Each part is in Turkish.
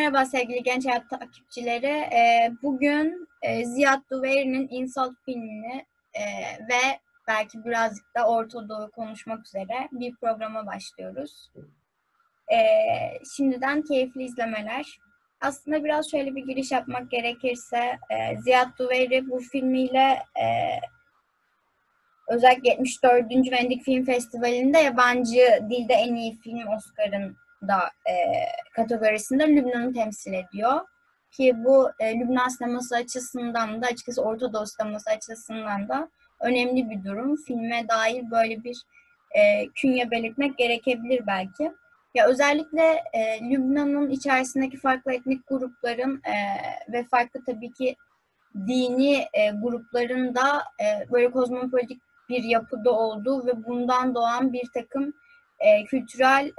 Merhaba sevgili Genç Hayat takipçileri. Bugün Ziad Duveri'nin İnsalt filmini ve belki birazcık da Orta Doğu konuşmak üzere bir programa başlıyoruz. Şimdiden keyifli izlemeler. Aslında biraz şöyle bir giriş yapmak gerekirse Ziad Duveri bu filmiyle özellikle 74. Venedik Film Festivali'nde yabancı dilde en iyi film Oscar'ın da kategorisinde Lübnan'ı temsil ediyor. Ki bu Lübnan sineması açısından da açıkçası Orta Doğu sineması açısından da önemli bir durum. Filme dair böyle bir künye belirtmek gerekebilir belki. Ya özellikle Lübnan'ın içerisindeki farklı etnik grupların ve farklı tabii ki dini grupların da böyle kozmopolitik bir yapıda olduğu ve bundan doğan bir takım kültürel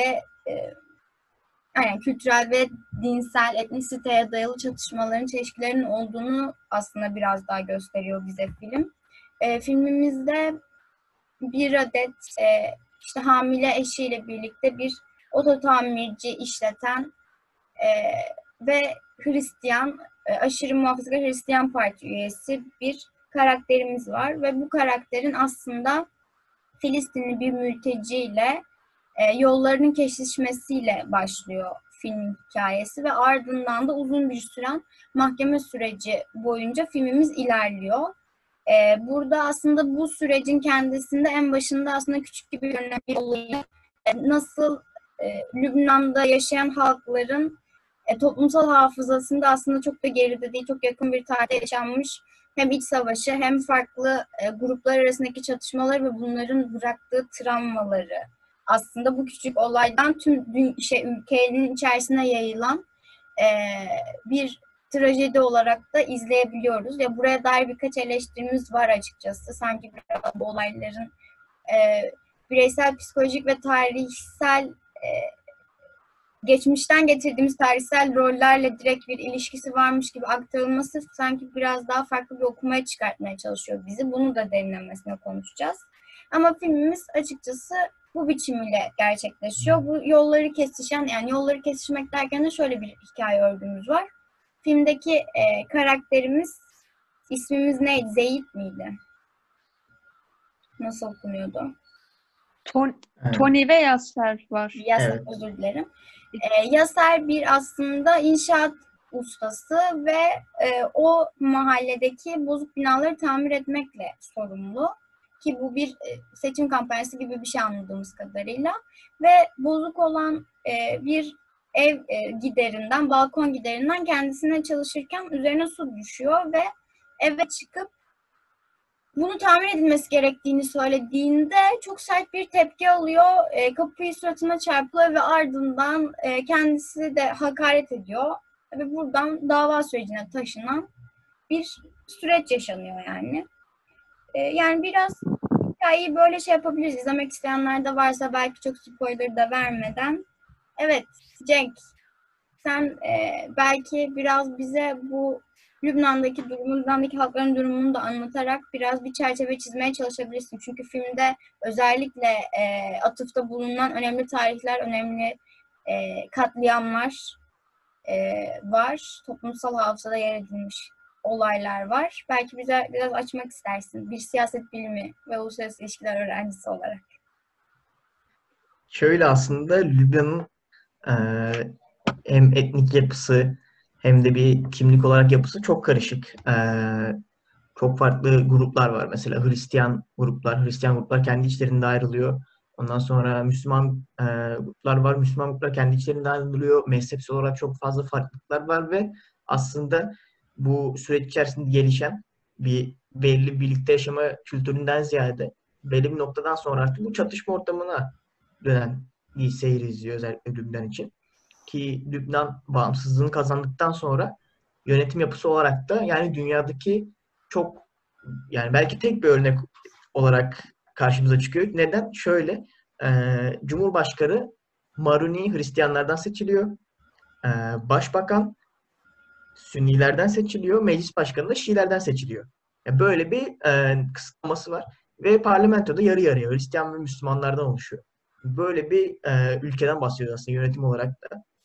kültürel ve dinsel, etnisiteye dayalı çatışmaların, çelişkilerin olduğunu aslında biraz daha gösteriyor bize film. Filmimizde bir adet işte hamile eşiyle birlikte bir oto tamirci işleten ve Hristiyan, aşırı muhafazakar Hristiyan Parti üyesi bir karakterimiz var ve bu karakterin aslında Filistinli bir mülteciyle yollarının kesişmesiyle başlıyor film hikayesi ve ardından da uzun bir süren mahkeme süreci boyunca filmimiz ilerliyor. Burada aslında bu sürecin kendisinde en başında aslında küçük gibi görünen bir olayı nasıl Lübnan'da yaşayan halkların toplumsal hafızasında aslında çok da geride değil, çok yakın bir tarihte yaşanmış hem iç savaşı hem farklı gruplar arasındaki çatışmaları ve bunların bıraktığı travmaları aslında bu küçük olaydan tüm ülkenin içerisine yayılan bir trajedi olarak da izleyebiliyoruz. Ya buraya dair birkaç eleştirimiz var açıkçası. Sanki biraz bu olayların bireysel, psikolojik ve tarihsel geçmişten getirdiğimiz tarihsel rollerle direkt bir ilişkisi varmış gibi aktarılması sanki biraz daha farklı bir okumaya çıkartmaya çalışıyor bizi. Bunu da derinlemesine konuşacağız. Ama filmimiz açıkçası bu biçimiyle gerçekleşiyor. Bu yolları kesişen, yani yolları kesişmek derken de şöyle bir hikaye örgümüz var. Filmdeki karakterimiz, ismimiz neydi? Zeyit miydi? Nasıl okunuyordu? Tony ve Yasser var. Yaser, Evet. özür dilerim. Yaser bir aslında inşaat ustası ve o mahalledeki bozuk binaları tamir etmekle sorumlu. Ki bu bir seçim kampanyası gibi bir şey anladığımız kadarıyla. Ve bozuk olan bir ev giderinden, balkon giderinden kendisine çalışırken üzerine su düşüyor ve eve çıkıp bunu tamir edilmesi gerektiğini söylediğinde çok sert bir tepki alıyor. Kapıyı suratına çarpıyor ve ardından kendisi de hakaret ediyor. Ve buradan dava sürecine taşınan bir süreç yaşanıyor yani. Yani biraz hikayeyi böyle şey yapabiliriz. İzlemek isteyenler de varsa belki çok spoiler da vermeden. Evet Cenk, sen belki biraz bize bu Lübnan'daki durumu, Lübnan'daki halkların durumunu da anlatarak biraz bir çerçeve çizmeye çalışabilirsin. Çünkü filmde özellikle atıfta bulunan önemli tarihler, önemli katliamlar var. Toplumsal hafızada yer edilmiş olaylar var. Belki bize biraz açmak istersin. Bir siyaset bilimi ve uluslararası ilişkiler öğrencisi olarak. Şöyle aslında Lübnan'ın hem etnik yapısı hem de bir kimlik olarak yapısı çok karışık. Çok farklı gruplar var. Mesela Hristiyan gruplar kendi içlerinde ayrılıyor. Ondan sonra Müslüman gruplar var. Müslüman gruplar kendi içlerinde ayrılıyor. Mezhepsel olarak çok fazla farklılıklar var ve aslında bu süreç içerisinde gelişen bir belli birlikte yaşama kültüründen ziyade belli bir noktadan sonra artık bu çatışma ortamına dönen bir seyir izliyor özellikle Lübnan için. Ki Lübnan bağımsızlığını kazandıktan sonra yönetim yapısı olarak da yani dünyadaki çok yani belki tek bir örnek olarak karşımıza çıkıyor. Neden? Şöyle Cumhurbaşkanı Maruni Hristiyanlardan seçiliyor. E, Başbakan Sünnilerden seçiliyor. Meclis başkanı da Şiilerden seçiliyor. Böyle bir kısıtlaması var. Ve parlamentoda yarı yarıya Hristiyan ve Müslümanlardan oluşuyor. Böyle bir ülkeden bahsediyoruz aslında yönetim olarak da.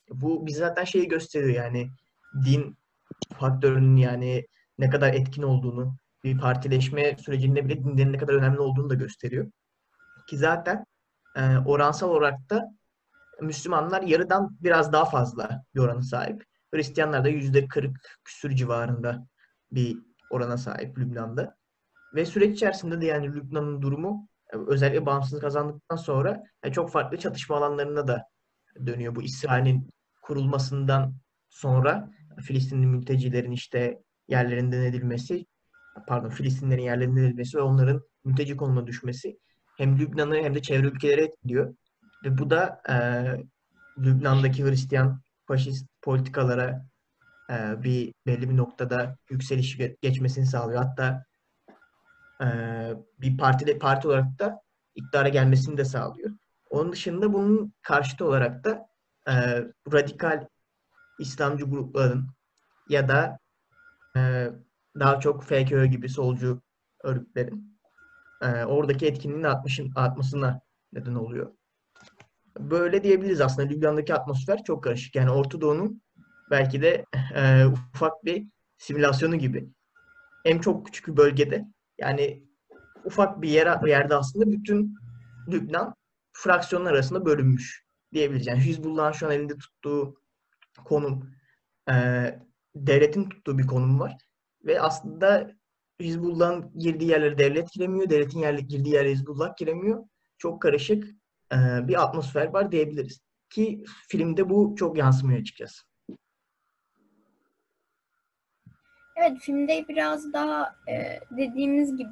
Bu bize zaten şeyi gösteriyor, yani din faktörünün yani ne kadar etkin olduğunu, bir partileşme sürecinde bile dinlerin ne kadar önemli olduğunu da gösteriyor. Ki zaten oransal olarak da Müslümanlar yarıdan biraz daha fazla bir orana sahip. Hristiyanlar da %40 küsür civarında bir orana sahip Lübnan'da. Ve süreç içerisinde de yani Lübnan'ın durumu özellikle bağımsızlık kazandıktan sonra çok farklı çatışma alanlarına da dönüyor. Bu İsrail'in kurulmasından sonra Filistinli mültecilerin işte yerlerinden edilmesi, pardon Filistinlerin yerlerinden edilmesi ve onların mülteci konumuna düşmesi hem Lübnan'ı hem de çevre ülkeleri etkiliyor. Ve bu da Lübnan'daki Hristiyan faşist politikalara bir belli bir noktada yükseliş geçmesini sağlıyor. Hatta e, bir parti olarak da iktidara gelmesini de sağlıyor. Onun dışında bunun karşıtı olarak da e, radikal İslamcı grupların ya da e, daha çok FKÖ gibi solcu örgütlerin oradaki etkinliğin artmasına neden oluyor. Böyle diyebiliriz aslında. Lübnan'daki atmosfer çok karışık. Yani Orta Doğu'nun belki de ufak bir simülasyonu gibi. Hem çok küçük bir bölgede, yani ufak bir yerde aslında bütün Lübnan fraksiyonlar arasında bölünmüş diyebiliriz. Yani Hizbullah'ın şu an elinde tuttuğu konum, e, devletin tuttuğu bir konum var. Ve aslında Hizbullah'ın girdiği yerlere devlet giremiyor, devletin girdiği yerlere Hizbullah giremiyor. Çok karışık bir atmosfer var diyebiliriz. Ki filmde bu çok yansımıyor açıkçası. Evet, filmde biraz daha dediğimiz gibi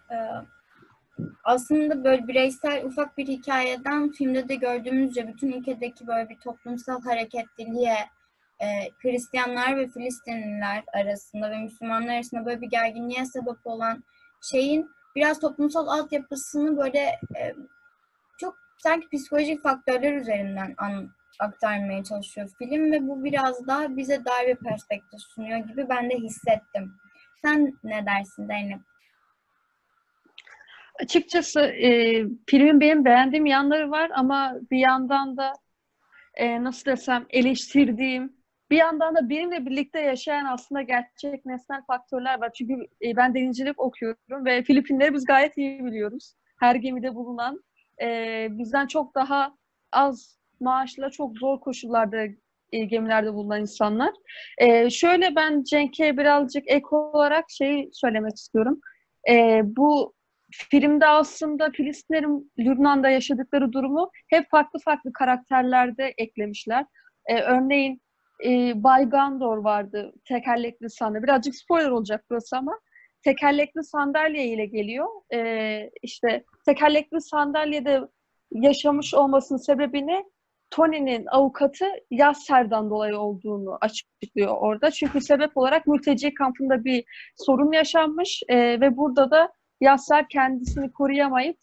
aslında böyle bireysel ufak bir hikayeden filmde de gördüğümüzce bütün ülkedeki böyle bir toplumsal hareketliliğe, Hristiyanlar ve Filistinliler arasında ve Müslümanlar arasında böyle bir gerginliğe sebep olan şeyin biraz toplumsal altyapısını böyle çok sanki psikolojik faktörler üzerinden aktarmaya çalışıyor film ve bu biraz daha bize dar bir perspektif sunuyor gibi ben de hissettim. Sen ne dersin Zeynep? Açıkçası filmin benim beğendiğim yanları var ama bir yandan da nasıl desem eleştirdiğim, bir yandan da benimle birlikte yaşayan aslında gerçek nesnel faktörler var. Çünkü ben denizcilik okuyorum ve Filipinleri biz gayet iyi biliyoruz. Her gemide bulunan, bizden çok daha az maaşla çok zor koşullarda gemilerde bulunan insanlar. Şöyle ben Cenk'e birazcık ek olarak şey söylemek istiyorum. Bu filmde aslında Filistinlerin Lübnan'da yaşadıkları durumu hep farklı farklı karakterlerde eklemişler. Örneğin Bay Gandor vardı, tekerlekli sandalye. Birazcık spoiler olacak burası ama tekerlekli sandalye ile geliyor. İşte tekerlekli sandalyede yaşamış olmasının sebebini Tony'nin avukatı Yasser'dan dolayı olduğunu açıklıyor orada. Çünkü sebep olarak mülteci kampında bir sorun yaşanmış ve burada da Yasser kendisini koruyamayıp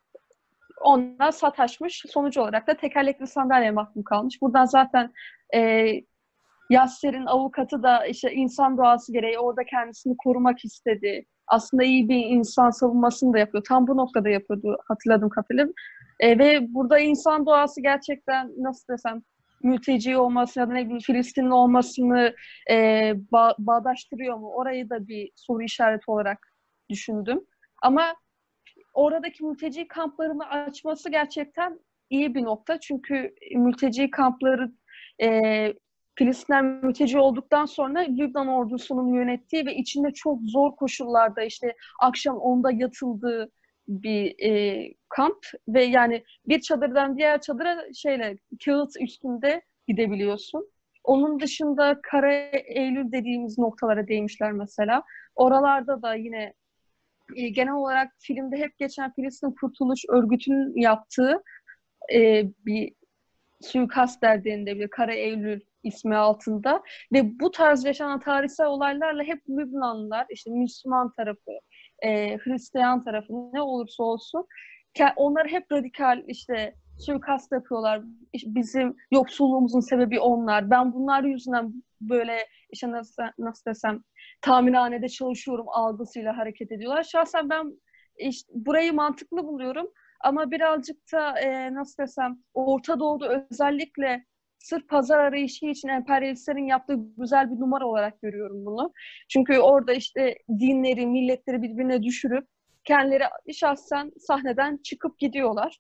onunla sataşmış. Sonuç olarak da tekerlekli sandalye mahkum kalmış. Buradan zaten e, Yasser'in avukatı da işte insan doğası gereği orada kendisini korumak istedi. Aslında iyi bir insan savunmasını da yapıyor. Tam bu noktada yapıyordu hatırladığım kadarıyla. Ve burada insan doğası gerçekten nasıl desem mülteci olması ya da ne bileyim Filistinli olmasını bağdaştırıyor mu? Orayı da bir soru işareti olarak düşündüm. Ama oradaki mülteci kamplarını açması gerçekten iyi bir nokta. Çünkü mülteci kampları Filistinler mülteci olduktan sonra Lübnan ordusunun yönettiği ve içinde çok zor koşullarda işte akşam 10'da yatıldığı bir kamp ve yani bir çadırdan diğer çadıra kağıt üstünde gidebiliyorsun. Onun dışında Kara Eylül dediğimiz noktalara değmişler mesela. Oralarda da yine genel olarak filmde hep geçen Filistin Kurtuluş Örgütü'nün yaptığı bir suikast denilebilir. Kara Eylül ismi altında ve bu tarz yaşanan tarihsel olaylarla hep Lübnanlılar, işte Müslüman tarafı, Hristiyan tarafı ne olursa olsun onlar hep radikal işte suikast yapıyorlar. İşte bizim yoksulluğumuzun sebebi onlar. Ben bunlar yüzünden böyle işte nasıl desem tamirhanede çalışıyorum algısıyla hareket ediyorlar. Şahsen ben işte burayı mantıklı buluyorum. Ama birazcık da nasıl desem Orta Doğu'da özellikle sırf pazar arayışı için emperyalistlerin yaptığı güzel bir numara olarak görüyorum bunu. Çünkü orada işte dinleri, milletleri birbirine düşürüp kendileri şahsen sahneden çıkıp gidiyorlar.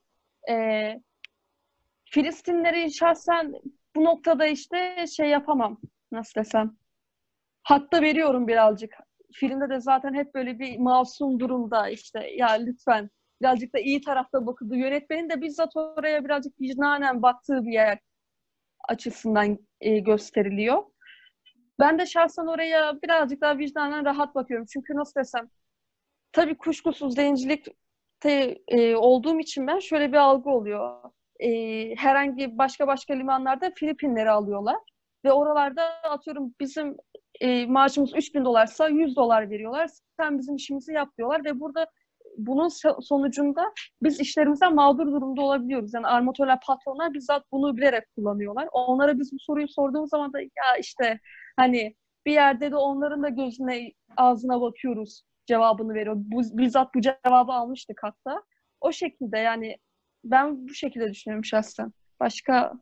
Filistinleri şahsen bu noktada işte şey yapamam, nasıl desem. Hak da veriyorum birazcık. Filmde de zaten hep böyle bir masum durumda işte ya lütfen birazcık da iyi tarafta bakıldı. Yönetmenin de bizzat oraya birazcık vicdanen baktığı bir yer açısından gösteriliyor. Ben de şahsen oraya birazcık daha vicdanen rahat bakıyorum. Çünkü nasıl desem, tabii kuşkusuz zencilikte olduğum için ben şöyle bir algı oluyor. Herhangi başka limanlarda Filipinleri alıyorlar. Ve oralarda atıyorum bizim maaşımız $3.000'sa $100 veriyorlar. Sen bizim işimizi yap diyorlar ve burada bunun sonucunda biz işlerimizden mağdur durumda olabiliyoruz. Yani armatörler, patronlar bizzat bunu bilerek kullanıyorlar. Onlara biz bu soruyu sorduğumuz zaman da ya işte hani bir yerde de onların da gözüne, ağzına bakıyoruz cevabını veriyor. Bizzat bu cevabı almıştık hatta. O şekilde yani ben bu şekilde düşünüyorum şahsen. Başka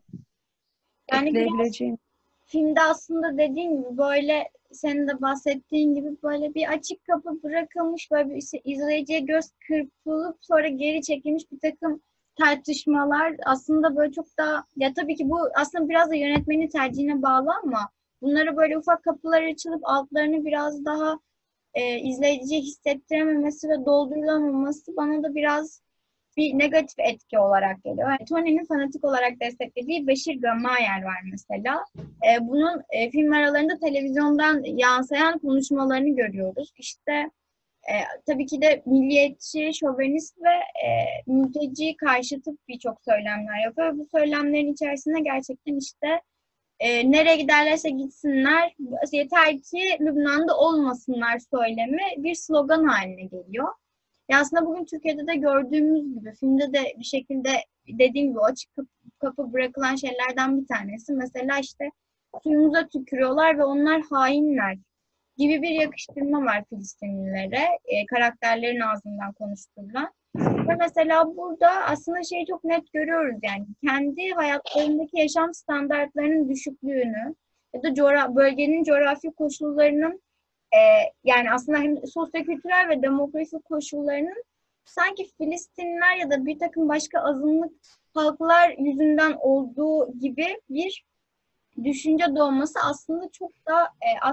Yani biraz ekleyebileceğim. filmde aslında dediğin gibi böyle senin de bahsettiğin gibi böyle bir açık kapı bırakılmış, böyle bir işte izleyiciye göz kırpılıp sonra geri çekilmiş bir takım tartışmalar aslında böyle çok da, ya tabii ki bu aslında biraz da yönetmenin tercihine bağlı ama bunlara böyle ufak kapılar açılıp altlarını biraz daha izleyiciye hissettirememesi ve doldurulamaması bana da biraz bir negatif etki olarak geliyor. Yani Tony'nin fanatik olarak desteklediği Beşir Gamayer var mesela. Bunun film aralarında televizyondan yansıyan konuşmalarını görüyoruz. İşte tabii ki de milliyetçi, şovenist ve mülteci karşıtı birçok söylemler yapıyor. Bu söylemlerin içerisinde gerçekten işte nereye giderlerse gitsinler, yeter ki Lübnan'da olmasınlar söylemi bir slogan haline geliyor. Ya aslında bugün Türkiye'de de gördüğümüz gibi filmde de bir şekilde dediğim gibi açık kapı bırakılan şeylerden bir tanesi. Mesela işte suyumuza tükürüyorlar ve onlar hainler gibi bir yakıştırma var Filistinlilere, karakterlerin ağzından konuşturulan. Ve mesela burada aslında şeyi çok net görüyoruz, yani kendi hayatlarındaki yaşam standartlarının düşüklüğünü ya da bölgenin coğrafi koşullarının yani aslında hem sosyokültürel ve demografik koşullarının sanki Filistinliler ya da bir takım başka azınlık halklar yüzünden olduğu gibi bir düşünce doğması aslında çok da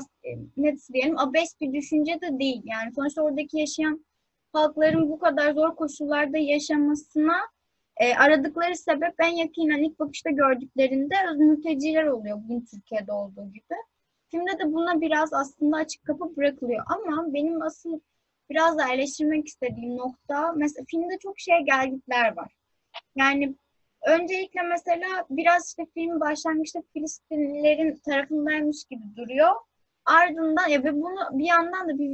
ne diyelim abes bir düşünce de değil. Yani sonuçta oradaki yaşayan halkların bu kadar zor koşullarda yaşamasına aradıkları sebep en yakinen ilk bakışta gördüklerinde mülteciler oluyor bugün Türkiye'de olduğu gibi. Filmde de buna biraz aslında açık kapı bırakılıyor. Ama benim asıl biraz da eleştirmek istediğim nokta, mesela filmde çok gelgitler var. Yani öncelikle mesela biraz işte film başlangıçta Filistinlilerin tarafındaymış gibi duruyor. Ardından ve bunu bir yandan da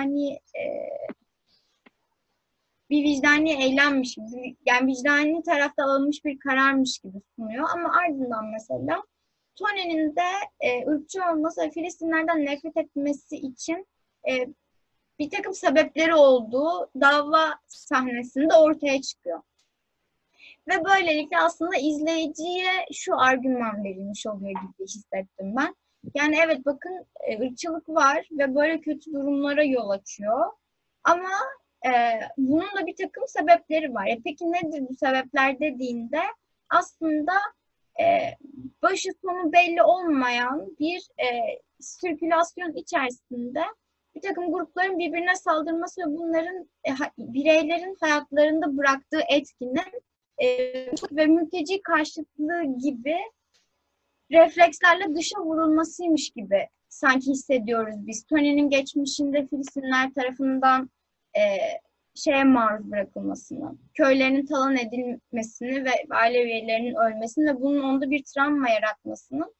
bir vicdani eylemmiş gibi, yani vicdani tarafta alınmış bir kararmış gibi sunuyor. Ama ardından mesela Tony'nin de ırkçı olması ve Filistinlerden nefret etmesi için bir takım sebepleri olduğu dava sahnesinde ortaya çıkıyor. Ve böylelikle aslında izleyiciye şu argüman verilmiş oluyor gibi hissettim ben. Yani evet bakın ırkçılık var ve böyle kötü durumlara yol açıyor. Ama bunun da bir takım sebepleri var. Peki nedir bu sebepler dediğinde aslında başı sonu belli olmayan bir sirkülasyon içerisinde bir takım grupların birbirine saldırması ve bunların bireylerin hayatlarında bıraktığı etkinin ve mülteci karşıtlığı gibi reflekslerle dışa vurulmasıymış gibi sanki hissediyoruz biz. Tony'nin geçmişinde Filistinler tarafından maruz bırakılmasını, köylerinin talan edilmesini ve aile üyelerinin ölmesini ve bunun onda bir travma yaratmasını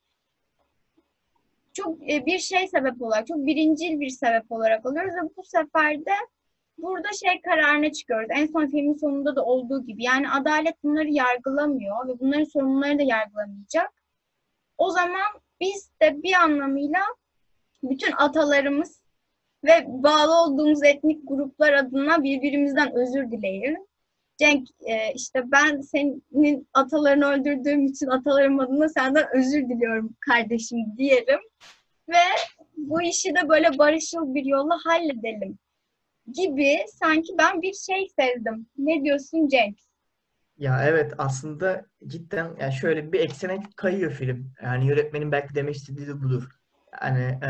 çok bir sebep olarak, çok birincil bir sebep olarak alıyoruz ve bu sefer de burada kararına çıkıyoruz. En son filmin sonunda da olduğu gibi. Yani adalet bunları yargılamıyor ve bunların sorumluları da yargılamayacak. O zaman biz de bir anlamıyla bütün atalarımız ve bağlı olduğumuz etnik gruplar adına birbirimizden özür dileyelim. Cenk, işte ben senin atalarını öldürdüğüm için atalarım adına senden özür diliyorum kardeşim diyelim ve bu işi de böyle barışçıl bir yolla halledelim gibi sanki ben bir şey sezdim. Ne diyorsun Cenk? Ya evet, aslında cidden yani şöyle bir eksene kayıyor film. Yani yönetmenin belki demek istediği de budur. Yani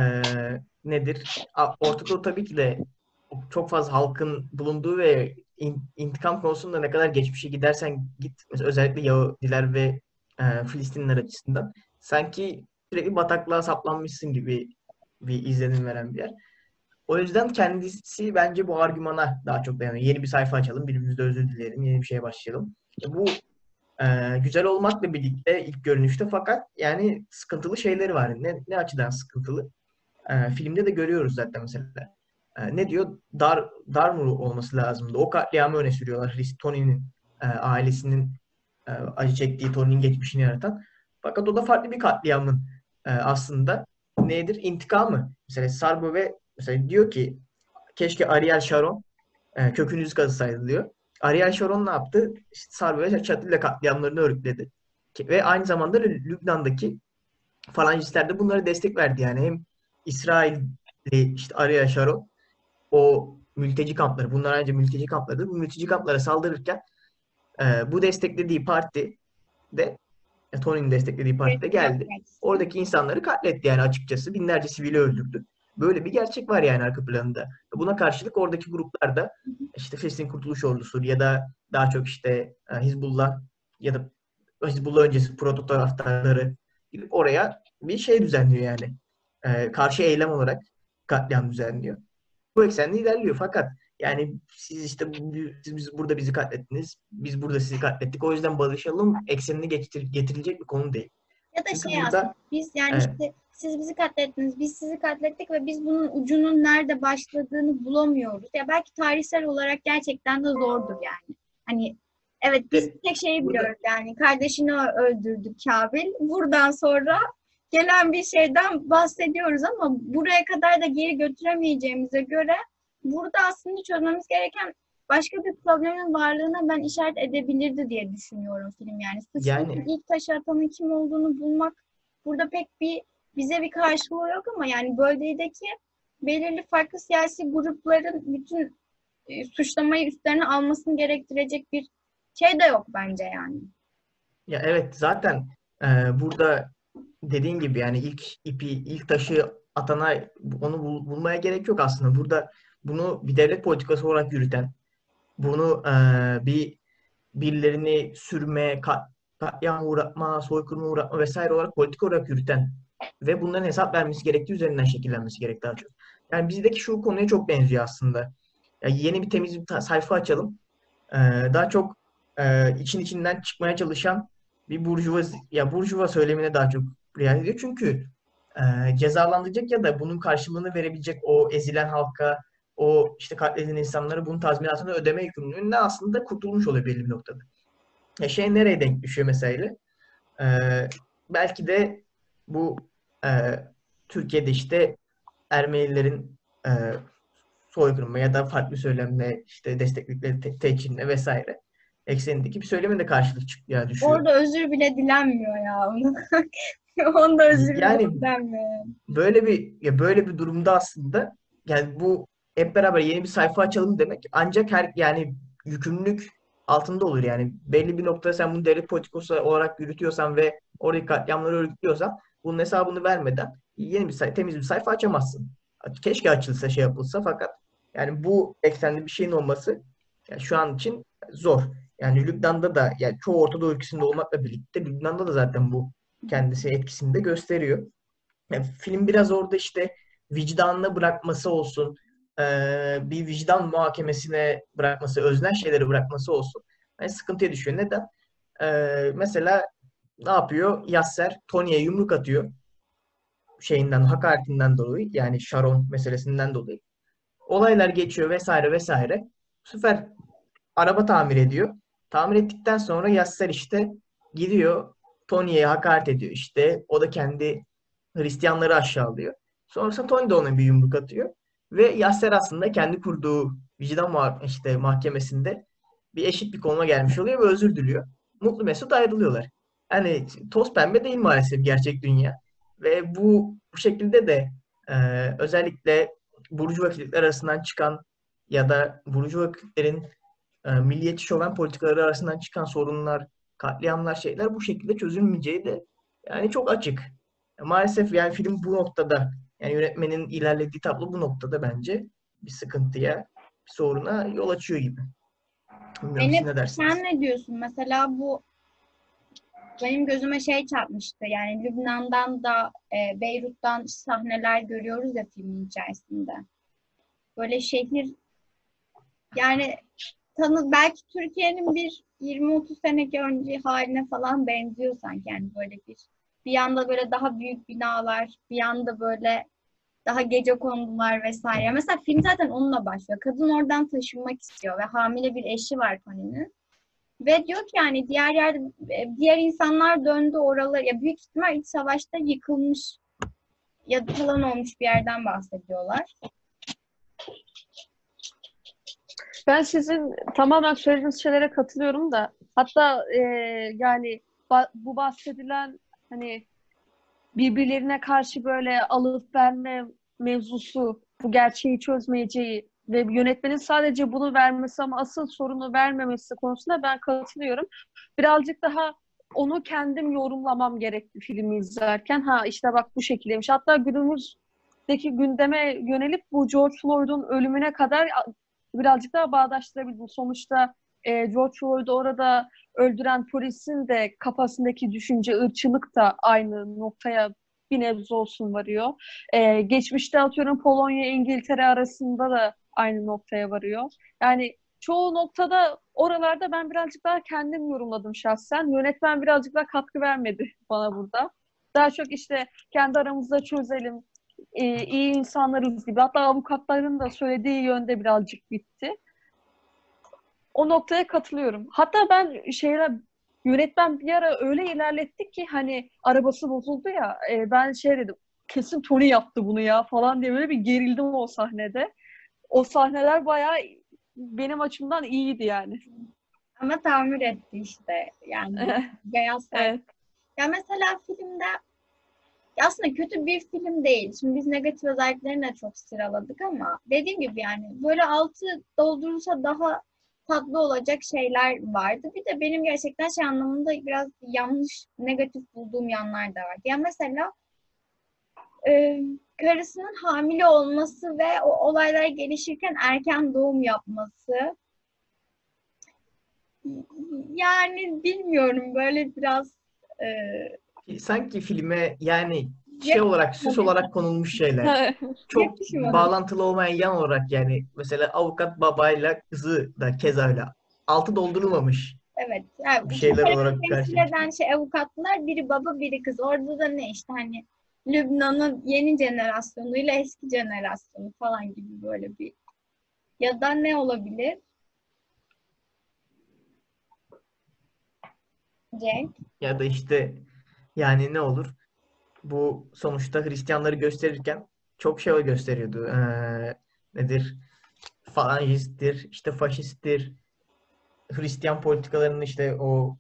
nedir? Orta Doğu tabii ki de çok fazla halkın bulunduğu ve intikam konusunda ne kadar geçmişe gidersen git, mesela özellikle Yahudiler ve Filistinler açısından sanki sürekli bataklığa saplanmışsın gibi bir izlenim veren bir yer. O yüzden kendisi bence bu argümana daha çok dayanıyor. Yeni bir sayfa açalım, birbirimize özür dileyelim, yeni bir şeye başlayalım. Bu güzel olmakla birlikte ilk görünüşte, fakat yani sıkıntılı şeyleri var. Ne açıdan sıkıntılı? Filmde de görüyoruz zaten mesela. Ne diyor? Darmur olması lazımdı. O katliamı öne sürüyorlar. Tony'nin ailesinin acı çektiği, Tony'nin geçmişini yaratan. Fakat o da farklı bir katliamın aslında nedir? İntikamı. Mesela Sarbo ve mesela diyor ki keşke Ariel Sharon kökünüzü kazısaydı diyor. Ariel Sharon ne yaptı? İşte Sarbo ve Çatilla katliamlarını örükledi. Ve aynı zamanda Lübnan'daki Falangistler de bunlara destek verdi. Yani hem İsrailli işte Ariel Sharon o mülteci kampları, bunlar ayrıca mülteci kamplarıdır. Bu mülteci kamplara saldırırken bu desteklediği parti de Tony'nin desteklediği parti de geldi. Oradaki insanları katletti yani açıkçası. Binlerce sivili öldürdü. Böyle bir gerçek var yani arka planında. Buna karşılık oradaki gruplar da işte Filistin Kurtuluş Ordusu ya da daha çok işte Hizbullah ya da Hizbullah öncesi proto taraftarları gidip oraya bir şey düzenliyor yani. Karşı eylem olarak katliam düzenliyor. Bu eksende ilerliyor, fakat yani siz işte siz burada bizi katlettiniz, biz burada sizi katlettik. O yüzden barışalım eksenini getirilecek bir konu değil. Ya da Çünkü şey burada aslında biz yani işte siz bizi katlettiniz, biz sizi katlettik ve biz bunun ucunun nerede başladığını bulamıyoruz. Ya belki tarihsel olarak gerçekten de zordur yani. Hani evet biz tek şeyi burada biliyoruz yani kardeşini öldürdü Kabil. Buradan sonra gelen bir şeyden bahsediyoruz ama buraya kadar da geri götüremeyeceğimize göre burada aslında çözmemiz gereken başka bir problemin varlığına ben işaret edebilirdi diye düşünüyorum film yani. Suçlunun yani ilk taşı atanın kim olduğunu bulmak burada pek bize bir karşılığı yok ama yani bölgedeki belirli farklı siyasi grupların bütün suçlamayı üstlerine almasını gerektirecek bir şey de yok bence yani. ya evet, zaten burada dediğin gibi yani ilk taşı atana onu bulmaya gerek yok aslında. Burada bunu bir devlet politikası olarak yürüten, bunu birilerini sürme, katliama uğratma, soykırıma uğratma vesaire olarak politik olarak yürüten ve bunların hesap vermesi gerektiği üzerinden şekillenmesi gerek daha çok. Yani bizdeki şu konuya çok benziyor aslında. Ya yeni bir temiz bir sayfa açalım. Daha çok içinden çıkmaya çalışan bir burjuva söylemine daha çok riayet ediyor. Çünkü cezalandıracak ya da bunun karşılığını verebilecek o ezilen halka, o işte katledilen insanlara bunun tazminatını ödeme yükümlülüğünden aslında kurtulmuş oluyor belli bir noktada. Şey nereye denk düşüyor mesela? Belki de bu e, Türkiye'de işte Ermenilerin e, soykırımı ya da farklı söylemle işte destekledikleri teçhinle vesaire eksenindeki bir söyleme de karşılık çıkıyor, düşüyor. Orada özür bile dilenmiyor ya. Onda özür bile Yani dilenmiyor. böyle bir durumda aslında yani bu hep beraber yeni bir sayfa açalım demek ancak yani yükümlülük altında olur yani. Belli bir noktada sen bunu devlet politikası olarak yürütüyorsan ve oradaki katliamları örgütlüyorsan bunun hesabını vermeden yeni bir temiz bir sayfa açamazsın. Keşke açılsa, şey yapılsa, fakat yani bu eksende bir şeyin olması yani şu an için zor. Yani Lübnan'da da yani çoğu Orta Doğu ülkesinde olmakla birlikte Lübnan'da da zaten bu kendisi etkisini de gösteriyor. Yani film biraz orada işte vicdanına bırakması olsun, bir vicdan muhakemesine bırakması, öznel şeyleri bırakması olsun. Yani sıkıntıya düşüyor. Neden? Mesela ne yapıyor? Yasser Tony'ye yumruk atıyor. Hakaretinden dolayı, yani Sharon meselesinden dolayı. Olaylar geçiyor vesaire vesaire. Bu sefer araba tamir ediyor. Tamir ettikten sonra Yasser işte gidiyor Tony'ye hakaret ediyor işte. O da kendi Hristiyanları aşağılıyor. Sonrasında Tony de ona bir yumruk atıyor. Ve Yasser aslında kendi kurduğu vicdan mahkemesinde bir eşit bir konuma gelmiş oluyor ve özür diliyor. Mutlu mesut ayrılıyorlar. Yani toz pembe değil maalesef gerçek dünya. Ve bu şekilde de özellikle burjuva kitlekler arasından çıkan ya da burjuva kitleklerin milliyetçi şoven politikaları arasından çıkan sorunlar, katliamlar, şeyler bu şekilde çözülmeyeceği de yani çok açık. Maalesef yani film bu noktada, yani yönetmenin ilerlediği tablo bu noktada bence bir sıkıntıya, bir soruna yol açıyor gibi. Bilmiyorum, siz Zeynep, ne dersiniz? sen ne diyorsun? Mesela bu benim gözüme şey çarpmıştı. Yani Lübnan'dan da Beyrut'tan sahneler görüyoruz ya filmin içerisinde. Böyle şehir, yani belki Türkiye'nin bir 20-30 seneki önce haline falan benziyor sanki. Yani böyle bir yanda böyle daha büyük binalar, bir yanda böyle daha gecekondular vesaire. Mesela film zaten onunla başlıyor. Kadın oradan taşınmak istiyor ve hamile bir eşi var Tony'nin. Ve diyor ki yani diğer insanlar döndü oralara. Ya büyük ihtimal iç savaşta yıkılmış ya da falan olmuş bir yerden bahsediyorlar. Ben sizin tamamen söylediğiniz şeylere katılıyorum da hatta yani bu bahsedilen hani birbirlerine karşı böyle alıp verme mevzusu bu gerçeği çözmeyeceği ve yönetmenin sadece bunu vermesi ama asıl sorunu vermemesi konusunda ben katılıyorum. Birazcık daha onu kendim yorumlamam gerekti filmi izlerken. Ha işte bak bu şekildeymiş. Hatta günümüzdeki gündeme yönelip bu George Floyd'un ölümüne kadar birazcık daha bağdaştırabildim. Sonuçta George Floyd'u orada öldüren polisin de kafasındaki düşünce, ırkçılık da aynı noktaya bir nebze olsun varıyor. Geçmişte atıyorum Polonya, İngiltere arasında da aynı noktaya varıyor. Yani çoğu noktada oralarda ben birazcık daha kendim yorumladım şahsen. Yönetmen birazcık daha katkı vermedi bana burada. Daha çok işte kendi aramızda çözelim, iyi insanlarız gibi. Hatta avukatların da söylediği yönde birazcık bitti. O noktaya katılıyorum. Hatta ben yönetmen bir ara öyle ilerletti ki hani arabası bozuldu ya ben şey dedim kesin Tony yaptı bunu ya falan diye böyle bir gerildim o sahnede. O sahneler bayağı benim açımdan iyiydi yani. Ama tamir etti işte. Yani beyaz saç. Evet. Ya mesela filmde aslında kötü bir film değil. Şimdi biz negatif özelliklerini de çok sıraladık ama dediğim gibi yani böyle altı doldurulsa daha tatlı olacak şeyler vardı. Bir de benim gerçekten şey anlamında biraz yanlış, negatif bulduğum yanlar da vardı. Yani mesela karısının hamile olması ve o olaylar gelişirken erken doğum yapması. Yani bilmiyorum, böyle biraz Sanki filme yani şey olarak, süs yakışmadı. olarak konulmuş şeyler. Çok Yakışmadı. bağlantılı olmayan yan olarak, yani mesela avukat babayla kızı da keza öyle. Altı doldurulmamış Evet. Yani bir iki şeyler tarafı olarak temsil karşıma çıkıyor. eden şey avukatlar, biri baba biri kız. Orada da ne işte hani Lübnan'ın yeni jenerasyonuyla eski jenerasyonu falan gibi böyle bir, ya da ne olabilir Cenk? Ya da işte yani ne olur? Bu sonuçta Hristiyanları gösterirken çok şey gösteriyordu. Nedir? Falangisttir, işte faşisttir, Hristiyan politikalarının işte o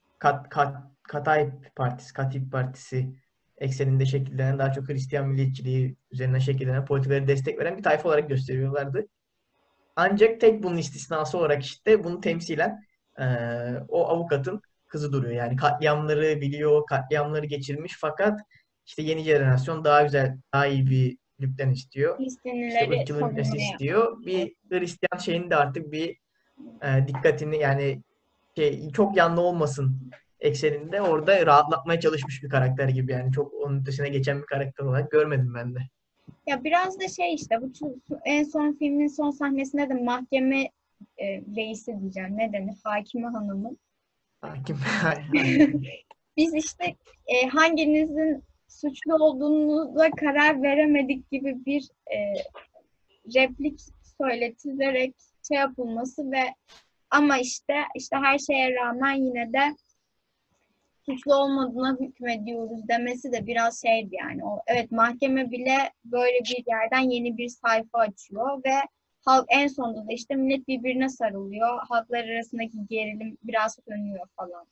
Katip Partisi ekseninde şekillenen, daha çok Hristiyan milliyetçiliği üzerinden şekillenen politikaları destek veren bir tayfa olarak gösteriyorlardı. Ancak tek bunun istisnası olarak işte bunu temsilen o avukatın kızı duruyor. Yani katliamları biliyor, katliamları geçirmiş, fakat işte yeni jenerasyon daha güzel, daha iyi bir Lübnan istiyor. İşte Filistinlileri ırkçılığın bitmesini savunmaya. istiyor. Bir Hristiyan şeyin de artık bir dikkatini, yani çok yanlı olmasın ekseninde orada rahatlatmaya çalışmış bir karakter gibi, yani çok onun ötesine geçen bir karakter olarak görmedim ben de. Ya biraz da şey işte bu en son filmin son sahnesinde de mahkeme reisi diyeceğim. Ne denir? Hakimi hanımın. Hakim. Aynen. Biz işte hanginizin suçlu olduğunu da karar veremedik gibi bir replik söyletilerek şey yapılması ve ama işte her şeye rağmen yine de suçlu olmadığına hükmediyoruz demesi de biraz şeydi yani. Evet, mahkeme bile böyle bir yerden yeni bir sayfa açıyor ve halk en sonunda da işte millet birbirine sarılıyor. Halklar arasındaki gerilim biraz sönüyor falan.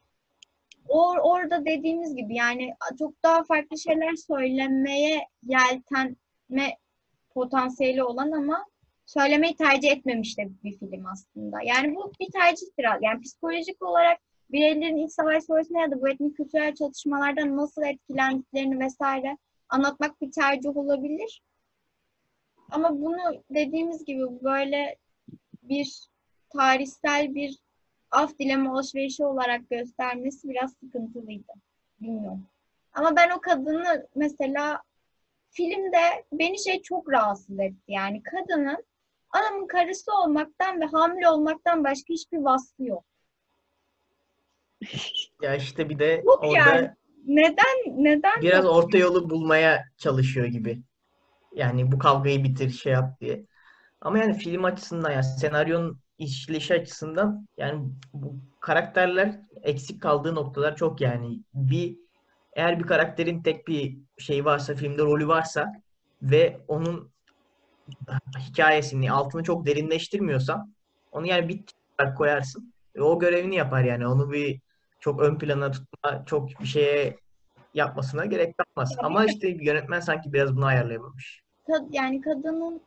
Orada dediğimiz gibi yani çok daha farklı şeyler söylemeye yeltenme potansiyeli olan ama söylemeyi tercih etmemiş de bir film aslında. Yani bu bir tercihtir. Yani psikolojik olarak bireylerin iç savaş sonrasında ya da bu etnik kültürel çatışmalardan nasıl etkilendiklerini vesaire anlatmak bir tercih olabilir. Ama bunu dediğimiz gibi böyle bir tarihsel bir af dileme alışverişi olarak göstermesi biraz sıkıntılıydı. Bilmiyorum. Ama ben o kadını mesela filmde beni çok rahatsız etti. Yani kadının adamın karısı olmaktan ve hamile olmaktan başka hiçbir vasfı yok. Ya işte bir de Yok yani. orada Neden biraz yok? orta yolu bulmaya çalışıyor gibi. Yani bu kavgayı bitir, şey yap diye. Ama yani film açısından, yani senaryonun işleyişi açısından, yani bu karakterler eksik kaldığı noktalar çok yani. Eğer bir karakterin tek bir şey varsa, filmde rolü varsa ve onun hikayesini, altını çok derinleştirmiyorsan onu yani bir olarak koyarsın ve o görevini yapar yani. Onu bir çok ön plana tutma, çok bir şeye yapmasına gerek kalmaz. Ama işte yönetmen sanki biraz bunu ayarlayamamış. Yani kadının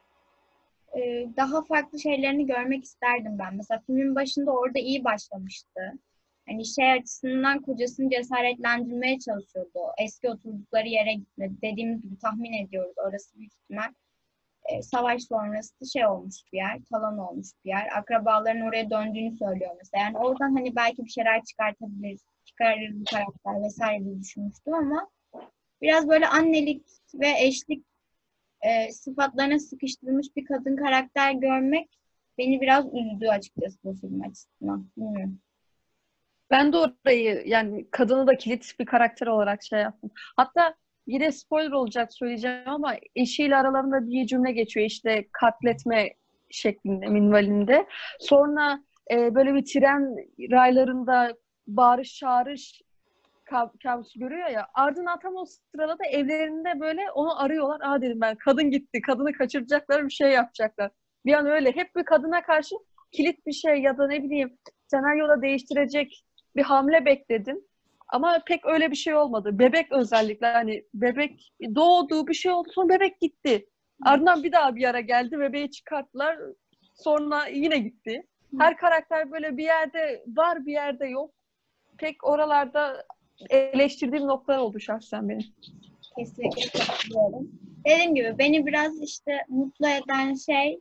daha farklı şeylerini görmek isterdim ben. Mesela filmin başında orada iyi başlamıştı. Hani şey açısından kocasını cesaretlendirmeye çalışıyordu. Eski oturdukları yere gitmedi. Dediğimiz gibi tahmin ediyoruz. Orası büyük ihtimal savaş sonrası şey olmuş bir yer, talan olmuş bir yer. Akrabaların oraya döndüğünü söylüyor mesela. Yani oradan hani belki bir şeyler çıkarır bu karakter vesaire diye düşünmüştüm ama biraz böyle annelik ve eşlik sıfatlarına sıkıştırılmış bir kadın karakter görmek beni biraz üzdü açıkçası bu film açısından. Bilmiyorum. Ben de orayı yani kadını da kilit bir karakter olarak şey yaptım. Hatta yine spoiler olacak söyleyeceğim ama eşiyle aralarında bir cümle geçiyor işte katletme şeklinde, minvalinde. Sonra böyle bir tren raylarında bağırış çağırış kabusu görüyor ya. Ardından tam o sırada da evlerinde böyle onu arıyorlar. Aa dedim ben kadın gitti. Kadını kaçıracaklar bir şey yapacaklar. Bir an öyle. Hep bir kadına karşı kilit bir şey ya da ne bileyim senaryoda değiştirecek bir hamle bekledim. Ama pek öyle bir şey olmadı. Bebek özellikle hani bebek doğdu bir şey oldu sonra bebek gitti. Ardından bir daha bir ara geldi bebeği çıkarttılar. Sonra yine gitti. Her karakter böyle bir yerde var bir yerde yok. Pek oralarda eleştirdiğim noktalar oldu şahsen benim. Kesinlikle katılıyorum. Dediğim gibi beni biraz işte mutlu eden şey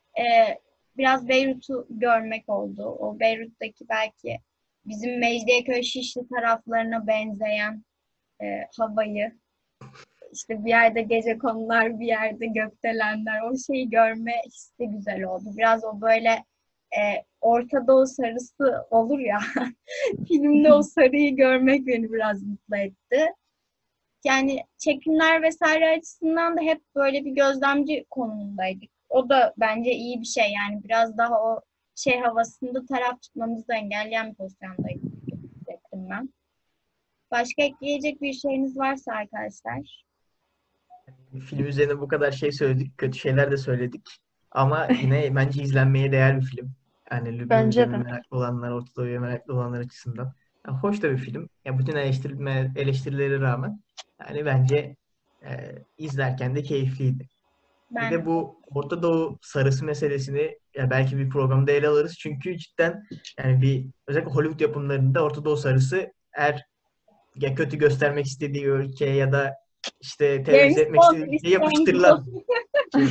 biraz Beyrut'u görmek oldu. O Beyrut'taki belki bizim Mecidiyeköy Şişli taraflarına benzeyen havayı, işte bir yerde gecekondular, bir yerde gökdelenler, o şeyi görme hissi güzel oldu. Biraz o böyle Orta Doğu sarısı olur ya, filmde o sarıyı görmek beni biraz mutlu etti. Yani çekimler vesaire açısından da hep böyle bir gözlemci konumundaydık. O da bence iyi bir şey. Yani biraz daha o şey havasında taraf tutmamızı da engelleyen bir pozisyondaydık hissettim ben. Başka ekleyecek bir şeyiniz varsa arkadaşlar. Film üzerine bu kadar şey söyledik, kötü şeyler de söyledik. Ama yine bence izlenmeye değer bir film. Yani Lübnan Bence üzerine de. meraklı olanlar, Orta Doğu'ya meraklı olanlar açısından. Yani hoş da bir film. Ya bütün eleştirilere rağmen yani bence izlerken de keyifliydi. Bir Ben de bu Orta Doğu sarısı meselesini ya belki bir programda ele alırız. Çünkü cidden yani özellikle Hollywood yapımlarında Orta Doğu sarısı eğer ya kötü göstermek istediği ülkeye ya da işte James terörize etmek Bond istediği ülkeye İstanbul. yapıştırılan şey.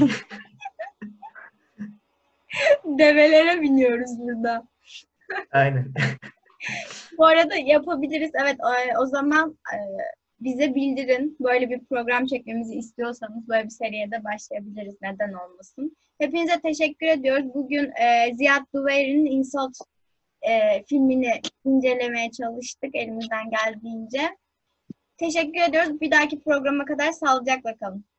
Develere biniyoruz burada. Aynen. Bu arada yapabiliriz. Evet, o zaman bize bildirin. Böyle bir program çekmemizi istiyorsanız böyle bir seriye de başlayabiliriz. Neden olmasın? Hepinize teşekkür ediyoruz. Bugün Ziad Duver'in Insult filmini incelemeye çalıştık elimizden geldiğince. Teşekkür ediyoruz. Bir dahaki programa kadar sağlıcakla kalın.